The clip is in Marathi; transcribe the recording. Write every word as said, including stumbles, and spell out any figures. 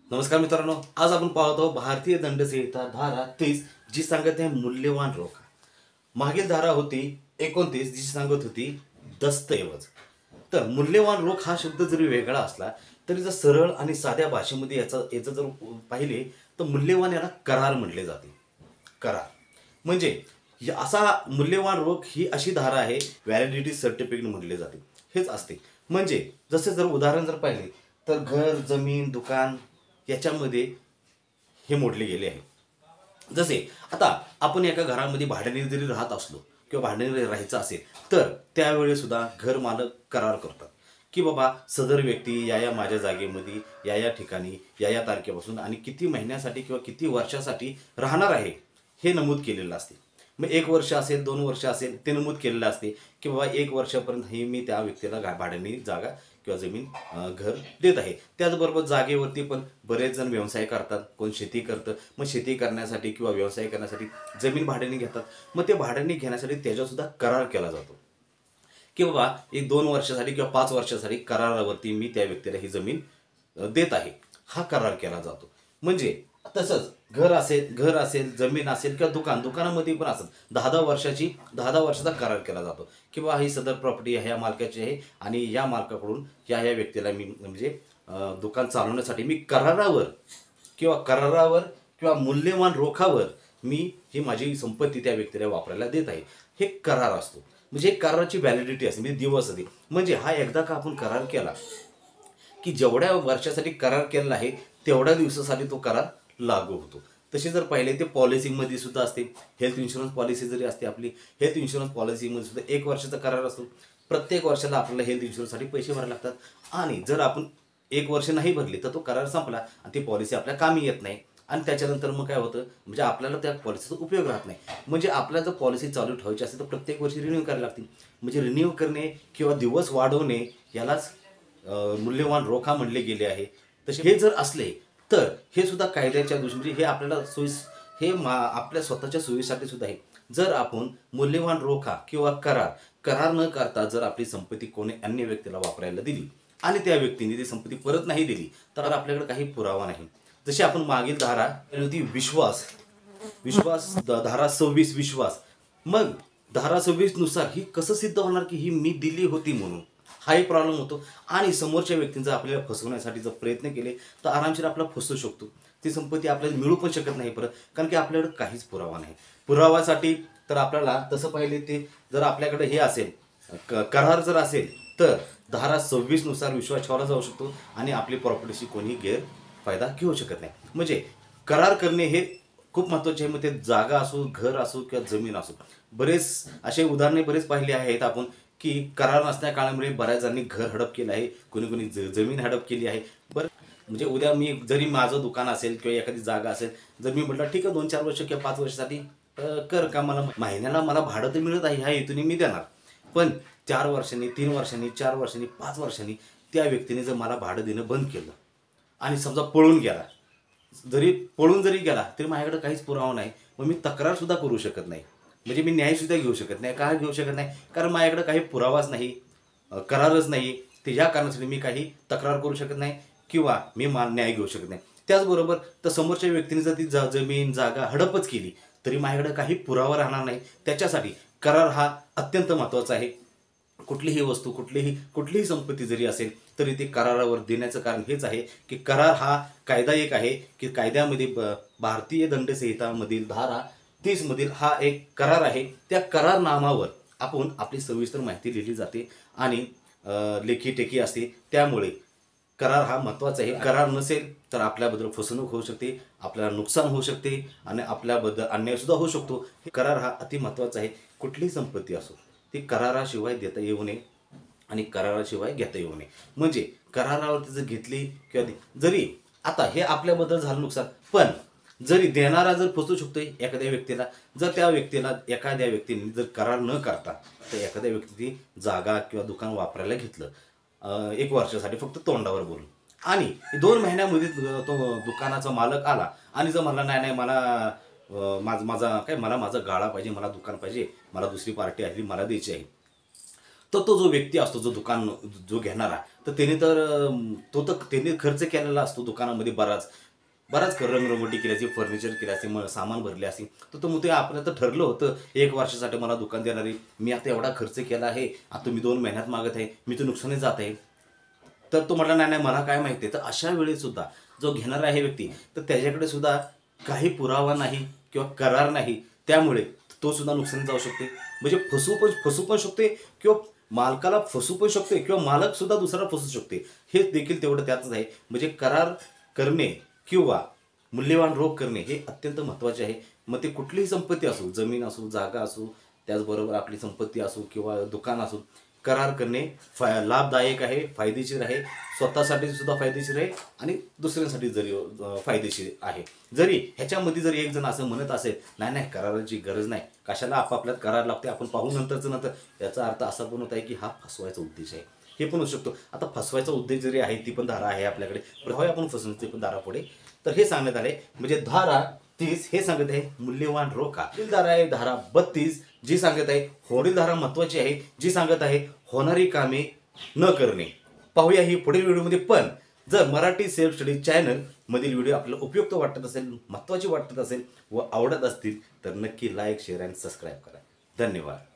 नमस्कार मित्रांनो, आज आपण पाहतो भारतीय दंडसंहिता धारा तीस जी सांगत आहे मूल्यवान रोखा. मागील धारा होती एकोणतीस जी सांगत होती दस्तऐवज. तर मूल्यवान रोख हा शब्द जरी वेगळा असला तरी जर सरळ आणि साध्या भाषेमध्ये याचा याचं जर पाहिले तर मूल्यवान याला करार म्हटले जाते. करार म्हणजे या- असा मूल्यवान रोख ही अशी धारा आहे, व्हॅलिडिटी सर्टिफिकेट म्हटले जाते. हेच असते. म्हणजे जसे जर उदाहरण जर पाहिले तर घर, जमीन, दुकान याच्यामध्ये हे मोडले गेले आहे. जसे आता आपण एका घरामध्ये भाड्याने जरी राहत असलो किंवा भाड्याने राहायचं असेल तर त्यावेळी सुद्धा घर मालक करार करतात की बाबा सदर व्यक्ती या या माझ्या जागेमध्ये या या ठिकाणी या या तारखेपासून आणि किती महिन्यासाठी किंवा किती वर्षासाठी राहणार आहे हे नमूद केलेलं असते. मग एक वर्ष असेल, दोन वर्ष असेल, ते नमूद केलेलं असते की बाबा एक वर्षापर्यंत हे मी त्या व्यक्तीला गा भाड्याने जागा किंवा जमीन अ, घर देत आहे. त्याचबरोबर जागेवरती पण बरेच जण व्यवसाय करतात, कोण शेती करतं. मग शेती करण्यासाठी किंवा व्यवसाय करण्यासाठी जमीन भाड्याने घेतात. मग ते भाड्याने घेण्यासाठी त्याच्यासुद्धा करार केला जातो की बाबा एक दोन वर्षासाठी किंवा पाच वर्षासाठी करारावरती मी त्या व्यक्तीला ही जमीन अ, देत आहे, हा करार केला जातो. म्हणजे तसंच घर असेल घर असेल जमीन असेल किंवा दुकान दुकानामध्ये पण असेल दहा दहा वर्षाची दहा दहा वर्षाचा करार केला जातो की बा ही सदर प्रॉपर्टी ह्या मालकाची आहे आणि या मालकाकडून या ह्या व्यक्तीला मी म्हणजे अ, दुकान चालवण्यासाठी मी करारावर किंवा करारावर किंवा मूल्यवान रोखावर मी ही माझी संपत्ती त्या व्यक्तीला वापरायला देत आहे. हे करार असतो. म्हणजे एक कराराची व्हॅलिडिटी असते, म्हणजे दिवस असते. म्हणजे हा एकदा का आपण करार केला की जेवढ्या वर्षासाठी करार केलेला आहे तेवढ्या दिवसासाठी तो करार लागू होतो. तसे जर पाहिले ते पॉलिसीमध्ये सुद्धा असते. हेल्थ इन्शुरन्स पॉलिसी जरी असते आपली, हेल्थ इन्शुरन्स पॉलिसीमध्ये सुद्धा एक वर्षाचा करार असतो. प्रत्येक वर्षाला आपल्याला हेल्थ इन्शुरन्ससाठी पैसे भरावे लागतात. आणि जर आपण एक वर्ष नाही भरले तर तो करार संपला आणि ती पॉलिसी आपल्या कामी येत नाही. आणि त्याच्यानंतर मग काय होतं, म्हणजे आपल्याला त्या पॉलिसीचा उपयोग राहत नाही. म्हणजे आपल्याला जर पॉलिसी चालू ठेवायची असेल तर प्रत्येक वर्षी रिन्यू करायला लागते. म्हणजे रिन्यू करणे किंवा दिवस वाढवणे यालाच अ, मूल्यवान रोखा म्हणले गेले आहे. तसे हे जर असले तर हे सुद्धा कायद्याच्या दृष्टीने म्हणजे हे आपल्याला सोयीस हे मा आपल्या स्वतःच्या सोयीसाठी सुद्धा आहे. जर आपण मूल्यवान रोखा किंवा करार करार न करता जर आपली संपत्ती कोणी अन्य व्यक्तीला वापरायला दिली आणि त्या व्यक्तीने ती संपत्ती परत नाही दिली तर आपल्याकडे काही पुरावा नाही. जशी आपण मागील धारा केली होती विश्वास विश्वास द- धारा सव्वीस विश्वास. मग धारा सव्वीस नुसार ही कसं सिद्ध होणार की ही मी दिली होती म्हणून, हा एक प्रॉब्लेम होतो. आणि समोरच्या व्यक्तींचा आपल्याला फसवण्यासाठी जर प्रयत्न केले तर आरामशीर आपला फसू शकतो. ती संपत्ती आपल्याला मिळू पण शकत नाही परत, कारण की आपल्याकडे काहीच पुरावा नाही. पुरावासाठी तर आपल्याला तसं पाहिले ते जर आपल्याकडे हे असेल क करार जर असेल तर धारा सव्वीस नुसार विश्वास ठेवला जाऊ शकतो आणि आपली प्रॉपर्टीशी कोणी गैरफायदा घेऊ शकत नाही. म्हणजे करार करणे हे खूप महत्त्वाचे आहे. मग ते जागा असो, घर असो किंवा जमीन असो. बरेच असे उदाहरणे बरेच पाहिले आहेत आपण की करार नसल्या काळामुळे बऱ्याच जणांनी घर हडप केलं आहे, कोणी कोणी ज जमीन हडप केली आहे. बरं, म्हणजे उद्या मी जरी माझं दुकान असेल किंवा एखादी जागा असेल, जर मी म्हटलं ठीक आहे दोन चार वर्ष किंवा पाच वर्षासाठी अ, कर का, मला महिन्याला मला भाडं तर मिळत आहे ह्या हेतूने मी देणार. पण चार वर्षांनी, तीन वर्षांनी, चार वर्षांनी, पाच वर्षांनी त्या व्यक्तीने जर मला भाडं देणं बंद केलं आणि समजा पळून गेला, जरी पळून जरी गेला तरी माझ्याकडे काहीच पुरावा नाही, मग मी तक्रार सुद्धा करू शकत नाही. म्हणजे मी न्यायसुद्धा घेऊ शकत नाही. का घेऊ शकत नाही? कारण माझ्याकडे काही पुरावाच नाही, अ, करारच नाही. ते या कारणासाठी मी काही तक्रार करू शकत नाही किंवा मी मा न्याय घेऊ शकत नाही. त्याचबरोबर तर समोरच्या व्यक्तीने जर ती जा जमीन जागा हडपच केली तरी माझ्याकडे काही पुरावा राहणार नाही. त्याच्यासाठी करार हा अत्यंत महत्त्वाचा आहे. कुठलीही वस्तू कुठलीही कुठलीही संपत्ती जरी असेल तरी ते करारावर देण्याचं कारण हेच आहे की करार हा कायदा एक आहे की कायद्यामध्ये ब भारतीय दंडसंहितामधील धारा तीस मधील हा एक करार आहे. त्या करारनामावर आपण आपली सविस्तर माहिती लिहिली जाते आणि अ, लेखी टेकी असते. त्यामुळे करार हा महत्त्वाचा आहे. करार नसेल तर आपल्याबद्दल फसवणूक होऊ शकते, आपल्याला नुकसान होऊ शकते आणि आपल्याबद्दल अन्यायसुद्धा होऊ शकतो. हे करार हा अति महत्त्वाचा आहे. कुठलीही संपत्ती असो ती कराराशिवाय देता येऊ नये आणि कराराशिवाय घेता येऊ नये. म्हणजे करारावरती जर घेतली किंवा दे- जरी आता हे आपल्याबद्दल झालं नुकसान, पण जरी देणारा जर फसू शकतोय एखाद्या व्यक्तीला, जर त्या व्यक्तीला एखाद्या व्यक्तीने जर करार न करता तर एखाद्या व्यक्ती जागा किंवा दुकान वापरायला घेतलं अ, एक वर्षासाठी फक्त तोंडावर बोलून आणि दोन महिन्यामध्ये तो दुकानाचा मालक आला आणि जर म्हणला नाही नाही मला अ, माझ माझा काय मला माझा गाळा पाहिजे, मला दुकान पाहिजे, मला दुसरी पार्टी आली मला द्यायची आहे, तर तो जो व्यक्ती असतो, जो दुकान जो घेणारा, तर त्याने तर अं, तो तर त्याने खर्च केलेला असतो दुकानामध्ये बराच बराच रंगरंगोटी केली असते, फर्निचर केले असते, मग सामान भरले असते. तर तो मग ते आपलं तर ठरलं होतं एक वर्षासाठी मला दुकान देणार आहे, मी आता एवढा खर्च केला आहे, आता तुम्ही दोन महिन्यात मागत आहे, मी तर नुकसानीत जात आहे. तर तो म्हटला नाही नाही मला काय माहिती आहे. तर अशा वेळी सुद्धा जो घेणारा आहे व्यक्ती, तर त्याच्याकडे सुद्धा काही पुरावा नाही किंवा करार नाही, त्यामुळे तो सुद्धा नुकसानीत जाऊ शकते. म्हणजे फसू पण फसू पण शकते किंवा मालकाला फसू पण शकते किंवा मालक सुद्धा दुसरा फसू शकते. हे देखील तेवढं त्यातच आहे. म्हणजे करार करणे किंवा मूल्यवान रोख करणे हे अत्यंत महत्त्वाचे आहे. मग ते कुठलीही संपत्ती असो, जमीन असो, जागा असो, त्याचबरोबर आपली संपत्ती असो किंवा दुकान असो, करार करणे फाय लाभदायक आहे, फायदेशीर आहे, स्वतःसाठी सुद्धा फायदेशीर आहे आणि दुसऱ्यांसाठी जरी अ, फायदेशीर आहे. जरी ह्याच्यामध्ये जर एक जण असं म्हणत असेल नाही नाही कराराची गरज नाही, कशाला आपापल्यात करार लागते, आपण पाहू नंतरचं नंतर, याचा अर्थ असा पण होत आहे की हा फसवायचा उद्देश आहे. हे पण होऊ शकतो. आता फसवायचा उद्देश जरी आहे, ती पण धारा आहे आपल्याकडे, प्रभावी आपण फसवण्याची पण धारा पुढे. तर हे सांगण्यात आले. म्हणजे धारा तीस हे सांगत आहे मूल्यवान रोखा. पुढील धारा आहे धारा बत्तीस, जी सांगत आहे पुढील धारा महत्वाची आहे, जी सांगत आहे होणारी कामे न करणे. पाहूया ही पुढील व्हिडिओमध्ये. पण जर मराठी सेल्फ स्टडी चॅनल मधील व्हिडिओ आपल्याला उपयुक्त वाटत असेल, महत्त्वाची वाटत असेल व आवडत असतील तर नक्की लाईक, शेअर आणि सबस्क्राईब करा. धन्यवाद.